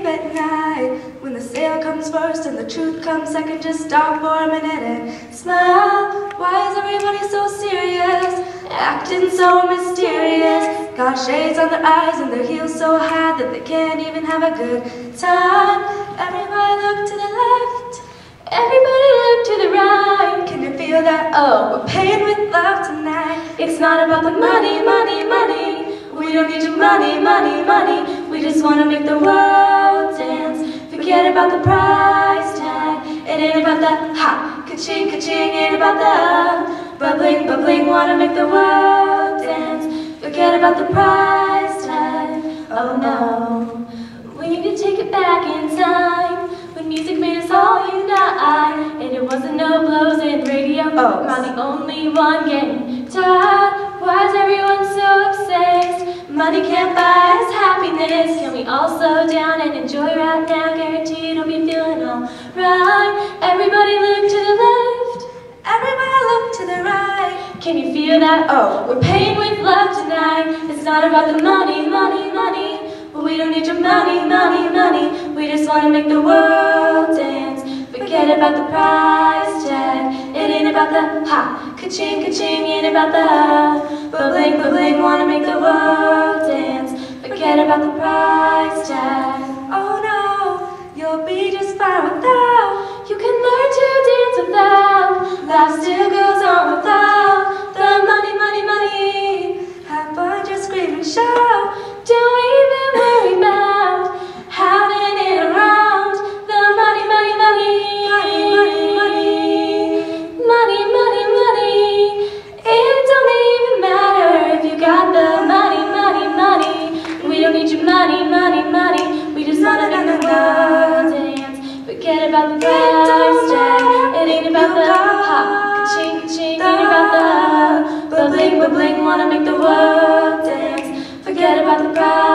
sleep at night. When the sale comes first and the truth comes second, just stop for a minute and smile. Why is everybody so serious, acting so mysterious? Got shades on their eyes and their heels so high that they can't even have a good time. Everybody look to the left, everybody look to the right. Can you feel that? Oh, we're paying with love tonight. It's not about the money, money, money. We don't need your money, money, money. We just want to make the world dance. Forget about the price tag. It ain't about the ha, ka-ching, ka-ching. Ain't about the bubbling, bubbling. Want to make the world dance. Forget about the price tag. Oh no, we need to take it back in time, when music made us all unite. And it wasn't no blows in radio. Oh, I'm the only one getting tired. Why is everyone so obsessed? Money can't buy us happiness. Can we all slow down and enjoy right now? Guaranteed you'll be feeling alright. Everybody look to the left, everybody look to the right. Can you feel that? Oh, we're paying with love tonight. It's not about the money, money, money. We don't need your money, money, money. We just want to make the world dance. Forget about the price tag. It ain't about the ha, ka-ching, ka-ching. Ain't about the bubbling, bubbling. Want to make the world dance. Forget about the price tag. Oh no, you'll be just fine without. You can learn to dance without. Life still goes on without the money, money, money. Have fun, just scream and shout. Don't even worry about having it around. The money, money, money. Money, money, money. Money, money, money. It don't even matter if you got the money, money, money. We don't need your money, money, money. We just wanna make the world dance. Forget about the price tag. It ain't about the ha, ka-ching, ka-ching. Ain't about the bubbling, bubbling. Wanna make the world dance. Forget about the price.